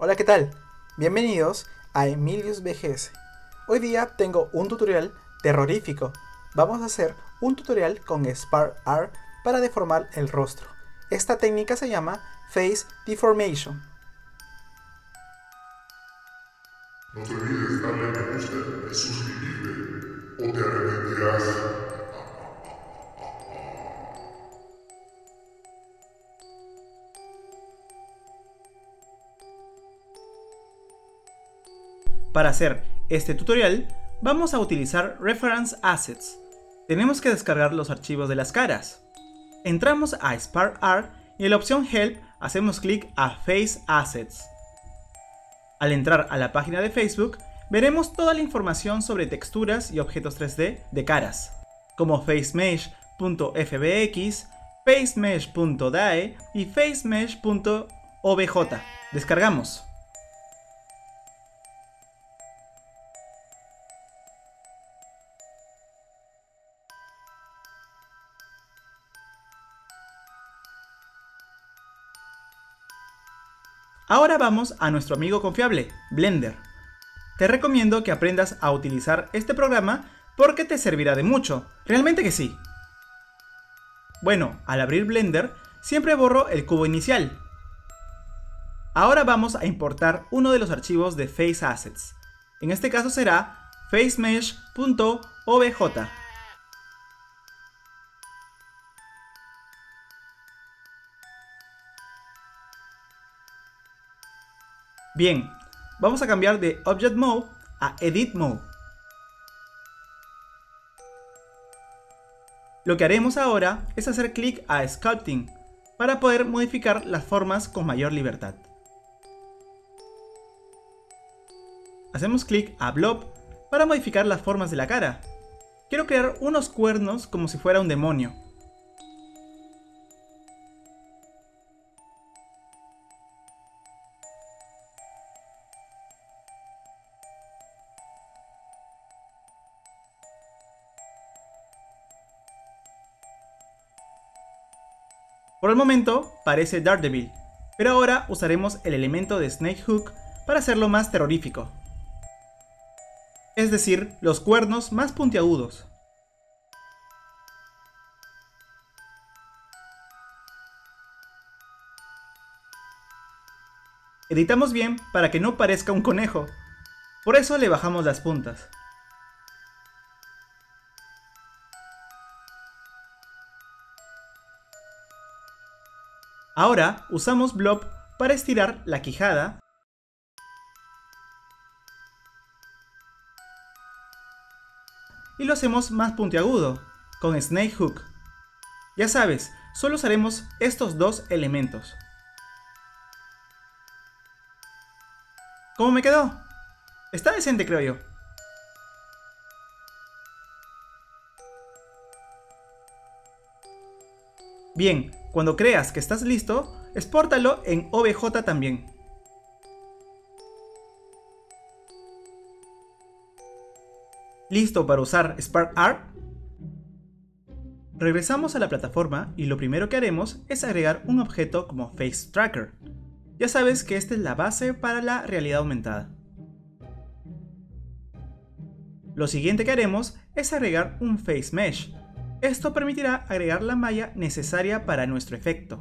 Hola, ¿qué tal? Bienvenidos a Emilius BGS. Hoy día tengo un tutorial terrorífico. Vamos a hacer un tutorial con Spark Art para deformar el rostro. Esta técnica se llama Face Deformation. No te olvides darle a me gusta y suscribirte o te arrepentirás. Para hacer este tutorial, vamos a utilizar Reference Assets. Tenemos que descargar los archivos de las caras. Entramos a Spark Art y en la opción Help hacemos clic a Face Assets. Al entrar a la página de Facebook, veremos toda la información sobre texturas y objetos 3D de caras, como facemesh.fbx, facemesh.dae y facemesh.obj. Descargamos. Ahora vamos a nuestro amigo confiable, Blender. Te recomiendo que aprendas a utilizar este programa porque te servirá de mucho, realmente que sí. Bueno, al abrir Blender, siempre borro el cubo inicial. Ahora vamos a importar uno de los archivos de Face Assets. En este caso será facemesh.obj. Bien, vamos a cambiar de Object Mode a Edit Mode. Lo que haremos ahora es hacer clic a Sculpting para poder modificar las formas con mayor libertad. Hacemos clic a Blob para modificar las formas de la cara. Quiero crear unos cuernos como si fuera un demonio. Por el momento parece Daredevil, pero ahora usaremos el elemento de Snake Hook para hacerlo más terrorífico. Es decir, los cuernos más puntiagudos. Editamos bien para que no parezca un conejo, por eso le bajamos las puntas. Ahora usamos Blob para estirar la quijada y lo hacemos más puntiagudo con Snake Hook. Ya sabes, solo usaremos estos dos elementos. ¿Cómo me quedó? Está decente, creo yo. Bien, cuando creas que estás listo, expórtalo en OBJ también. ¿Listo para usar Spark Art? Regresamos a la plataforma y lo primero que haremos es agregar un objeto como Face Tracker. Ya sabes que esta es la base para la realidad aumentada. Lo siguiente que haremos es agregar un Face Mesh. Esto permitirá agregar la malla necesaria para nuestro efecto.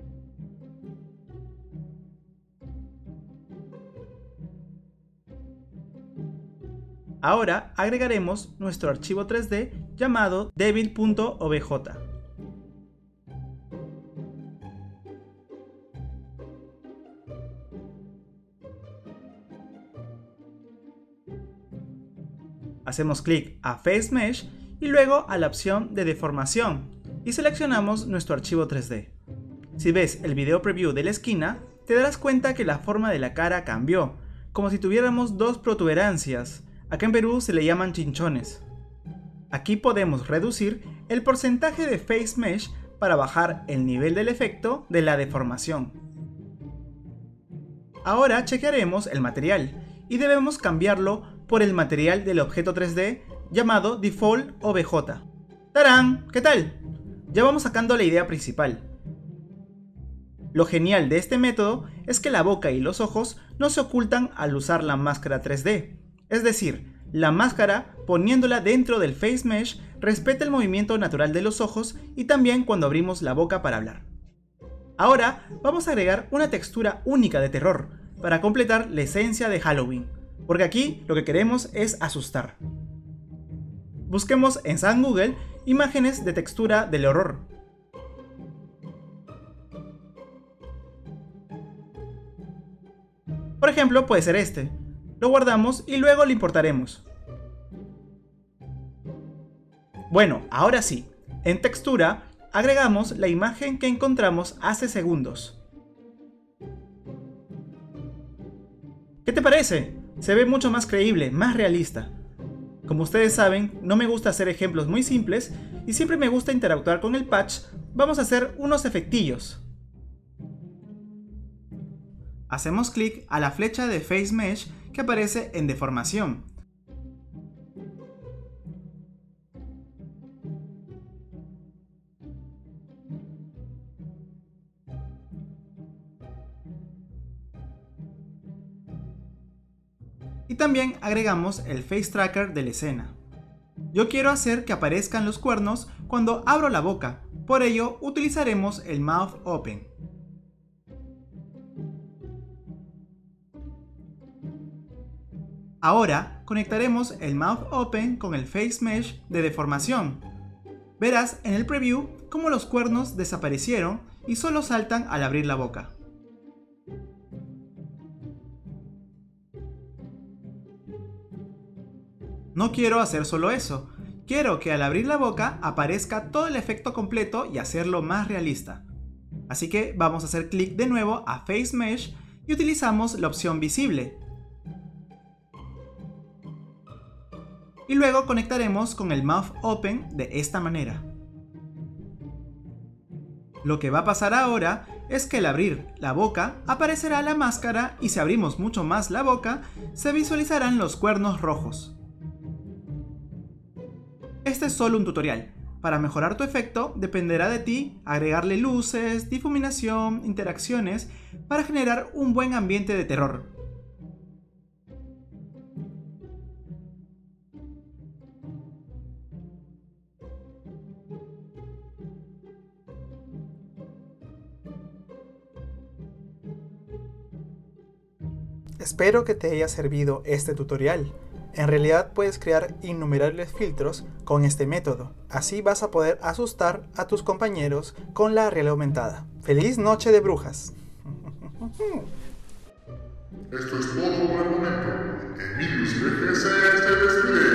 Ahora agregaremos nuestro archivo 3D llamado devil.obj. Hacemos clic a Face Mesh y luego a la opción de deformación y seleccionamos nuestro archivo 3D. Si ves el video preview de la esquina, te darás cuenta que la forma de la cara cambió, como si tuviéramos dos protuberancias. Acá en Perú se le llaman chinchones. Aquí podemos reducir el porcentaje de Face Mesh para bajar el nivel del efecto de la deformación. Ahora chequearemos el material y debemos cambiarlo por el material del objeto 3D llamado Default OBJ. ¡Tarán! ¿Qué tal? Ya vamos sacando la idea principal. Lo genial de este método es que la boca y los ojos no se ocultan al usar la máscara 3D. Es decir, la máscara, poniéndola dentro del Face Mesh, respeta el movimiento natural de los ojos y también cuando abrimos la boca para hablar. Ahora vamos a agregar una textura única de terror para completar la esencia de Halloween, porque aquí lo que queremos es asustar. Busquemos en San Google imágenes de textura del horror. Por ejemplo, puede ser este. Lo guardamos y luego lo importaremos. Bueno, ahora sí. En textura, agregamos la imagen que encontramos hace segundos. ¿Qué te parece? Se ve mucho más creíble, más realista. Como ustedes saben, no me gusta hacer ejemplos muy simples y siempre me gusta interactuar con el patch. Vamos a hacer unos efectillos. Hacemos clic a la flecha de Face Mesh que aparece en deformación. Y también agregamos el Face Tracker de la escena. Yo quiero hacer que aparezcan los cuernos cuando abro la boca, por ello utilizaremos el Mouth Open. Ahora conectaremos el Mouth Open con el Face Mesh de deformación. Verás en el preview cómo los cuernos desaparecieron y solo saltan al abrir la boca. No quiero hacer solo eso, quiero que al abrir la boca aparezca todo el efecto completo y hacerlo más realista. Así que vamos a hacer clic de nuevo a Face Mesh y utilizamos la opción visible. Y luego conectaremos con el Mouth Open de esta manera. Lo que va a pasar ahora es que al abrir la boca aparecerá la máscara y si abrimos mucho más la boca se visualizarán los cuernos rojos. Este es solo un tutorial. Para mejorar tu efecto dependerá de ti agregarle luces, difuminación, interacciones para generar un buen ambiente de terror. Espero que te haya servido este tutorial. En realidad puedes crear innumerables filtros con este método. Así vas a poder asustar a tus compañeros con la realidad aumentada. ¡Feliz noche de brujas! Esto es todo por el momento. Emilius BGS se despide.